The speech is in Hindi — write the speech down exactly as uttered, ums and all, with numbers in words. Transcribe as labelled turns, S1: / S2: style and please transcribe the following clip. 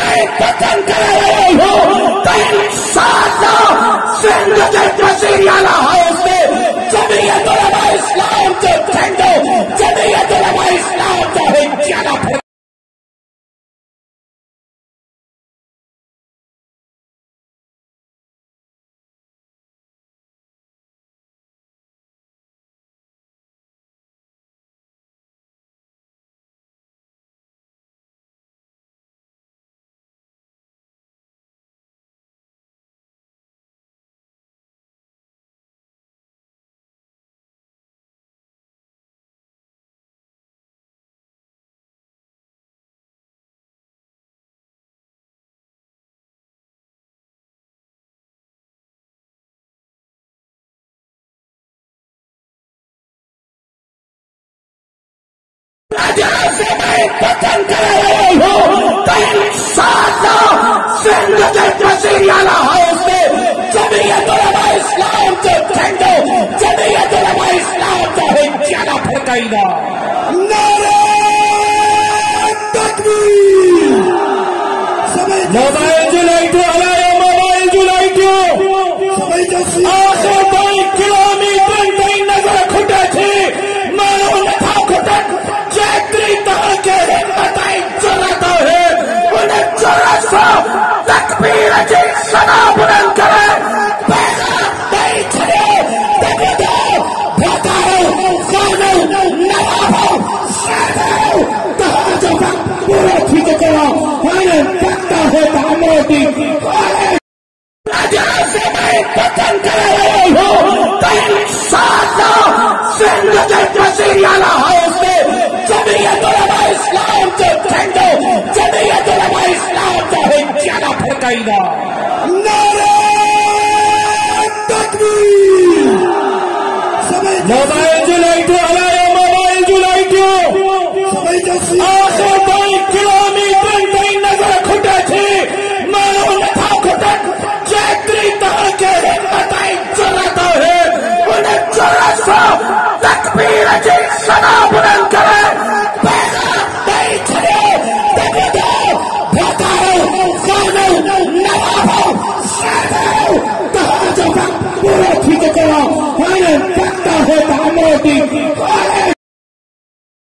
S1: मैं पतन कर रही हूँ तो इंशाअल्लाह जिंदगी वज़ीरियाना हाउस में जमीयत उलमा इस्लाम के झंडे जमीयत उलमा इस्लाम का हिजाना से मैं पतन कर रही हूँ तो इंशाअल्लाह जिंदगी वज़ीरियाना हाउस में जमीयत उलमा इस्लाम के झंडे जमीयत उलमा इस्लाम का हिजाना फड़काएगा। नारे तकबीर। मोबाइल जो लाइटो हलायो मोबाइल जो लाइटो आखिर कोई किलोमीटर कई नजर खुटे थी मानो नथा खुटन जैतरी तरह के हिम्मत आई जरूरत है उन्हें जरूरत से तकबीर की सदा बुलंद करे पैगाम नहीं छड़े तकबीर भतारो खानो नवाबो शादो तहाजो पूरा ठीक करो हमें पक्का है तामोटी से मैं